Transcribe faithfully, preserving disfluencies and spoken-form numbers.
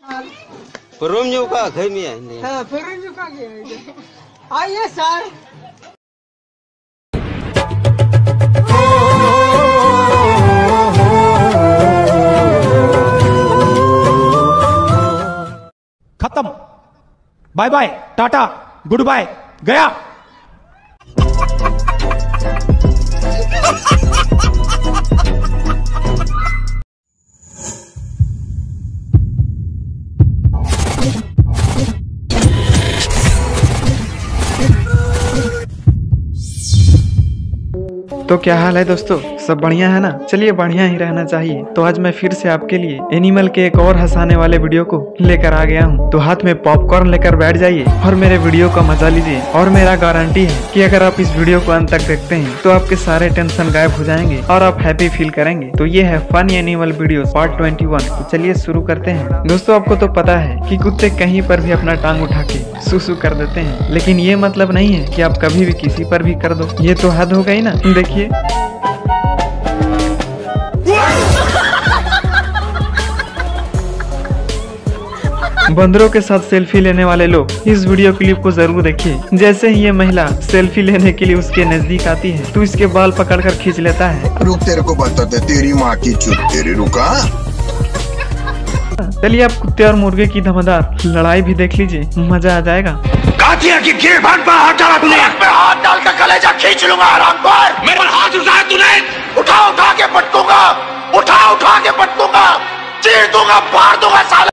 Perumnya ka kami ini. हाँ perumnya का गया आइए सर। खत्म, बाय बाय, टाटा, गुड बाय, गया। तो क्या हाल है दोस्तों, सब बढ़िया है ना। चलिए बढ़िया ही रहना चाहिए। तो आज मैं फिर से आपके लिए एनिमल के एक और हंसाने वाले वीडियो को लेकर आ गया हूँ। तो हाथ में पॉपकॉर्न लेकर बैठ जाइए और मेरे वीडियो का मजा लीजिए। और मेरा गारंटी है कि अगर आप इस वीडियो को अंत तक देखते हैं तो आपके सारे टेंशन गायब हो जाएंगे और आप हैप्पी फील करेंगे। तो ये है funny animal video part twenty one. तो चलिए शुरू करते हैं। दोस्तों आपको तो पता है कि कुत्ते कहीं पर भी अपना टांग उठा के सुसु कर देते हैं, लेकिन ये मतलब नहीं है कि आप कभी भी किसी पर भी कर दो। ये तो हद हो गई ना। देखिए बंदरों के साथ सेल्फी लेने वाले लोग इस वीडियो क्लिप को जरूर देखिए। जैसे ही ये महिला सेल्फी लेने के लिए उसके नजदीक आती है तो इसके बाल पकड़कर खींच लेता है। रुक, तेरे को बताते, तेरी माँ की चुप तेरी, रुका। चलिए आप कुत्ते और मुर्गे की धमाकेदार लड़ाई भी देख लीजिए, मजा आ जाएगा। कातिया की गिरबान पर हाथ डाला तूने, मैं हाथ डाल कर कलेजा खींच लूंगा आराम पर। मेरे पर हाथ उठाया तूने, उठा उठा के पटकूंगा, उठा उठा के पटकूंगा, चीर दूंगा, फाड़ दूंगा साले।